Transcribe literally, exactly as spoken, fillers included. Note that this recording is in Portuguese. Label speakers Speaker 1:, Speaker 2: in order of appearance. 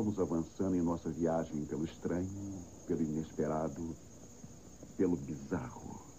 Speaker 1: Estávamos avançando em nossa viagem pelo estranho, pelo inesperado, pelo bizarro.